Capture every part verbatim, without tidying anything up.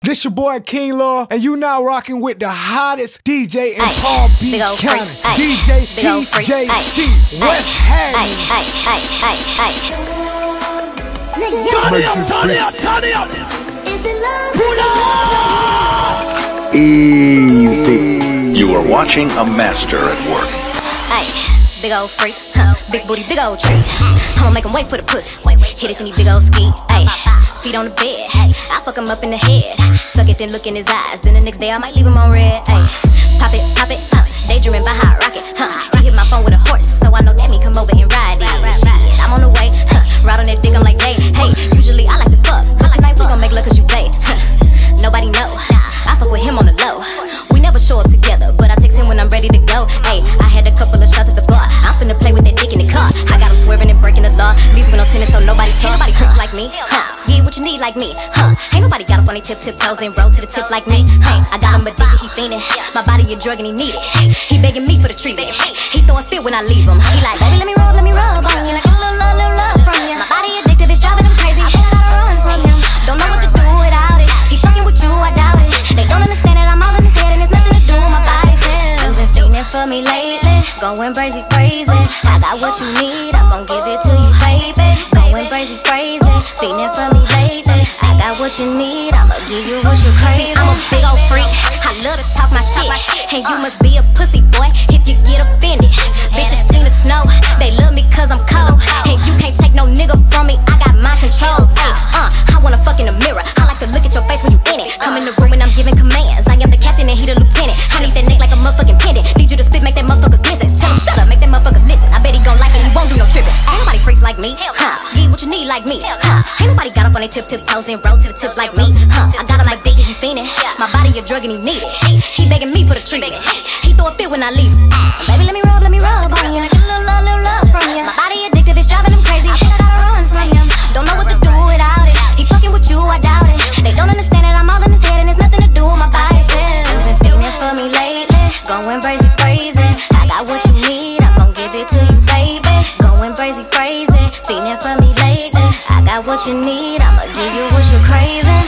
This your boy King Law, and you now rocking with the hottest D J in Palm Beach County, D J T J T West Haddon. Turn it up, turn it up, turn it up. Easy. You are watching a master at work. Big old freak, huh? Big booty, big old treat. I'ma make him wait for the pussy. Hit it in these big old ski. Ay, feet on the bed. I fuck him up in the head. Suck it, then look in his eyes. Then the next day I might leave him on red. Ay, pop it, pop it, huh? Daydreaming by hot rocket, huh? He hit my phone with a horse, so I know that me come over and ride it. Shit, I'm on the way, huh? Ride on that dick, I'm like, hey, hey. Usually I like to fuck, but tonight we gon' make love cause you play. Huh? Nobody know, I fuck with him on the low. We never show up together, but I text him when I'm ready to go. Ay, I had a couple of shots at the bar. I'm finna play with that dick in the car. I got him swerving and breaking the law. Leaves with no tennis, so nobody saw. Ain't nobody creep like me, huh? Yeah, what you need like me, huh? Ain't nobody got up on they tip tip toes and roll to the tip like me, huh? I got him addicted, he fiendin'. My body a drug and he need it. He begging me for the treatment. He throw a fit when I leave him. He like, baby, let me roll, let me rub on you. Like a little love, little love from you. My body addictive, it's driving him crazy. I gotta run from him. Don't know what to do without it. He fucking with you, I doubt it. They don't understand it, I'm all in his head and it's nothing to do with my body. You've been fiending for me lately, going crazy, crazy. I got what you need, I'm gon' give it to you, baby. Going crazy, crazy, fiending for me lately. I got what you need, I'ma give you what you crave. I'm a big old freak, I love to talk my shit, and you must be a pussy boy if you get offended. Bitches seem to snow, they love me cause I'm cold, and you can't take no nigga from me, I got mind control. Ay, uh, I wanna fuck in the mirror, I like to look at your face when you in it. Come in the room and I'm giving commands, I am the captain and he the lieutenant. I need that neck like a motherfucking pendant, need you to spit, make that motherfucker glisten. Tell him shut up, make that motherfucker listen. I bet he gon' like it, he won't do no tripping. Ain't nobody freaks like me, huh? Get what you need like me, huh? Ain't nobody got up on they tip tip toes and roll to the tip like me, huh? I got him like dick and he fiendin'. My body a drug and he need it. He begging me for the treatment. He throw a fit when I leave him. Baby, let me rub, let me rub on you. Get a little love, little love from you. My body addictive, it's driving him crazy. I gotta run from him. Don't know what to do without it. He fucking with you, I doubt it. They don't understand it, I'm all in his head and it's nothing to do with my body. You've been feeling for me lately, going crazy, crazy. I got what you need, I'm gon' give it to you, baby. Going crazy, crazy, feeling for me lately. I got what you need, I'ma give you what you're craving.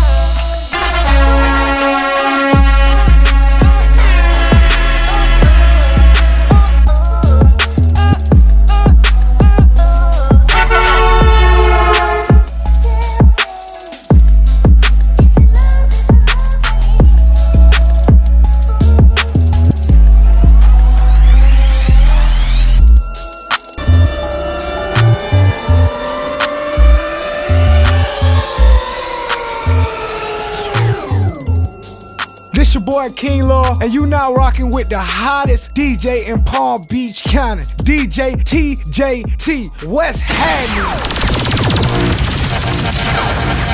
This your boy King Law, and you now rocking with the hottest D J in Palm Beach County, D J T J T West Haddon.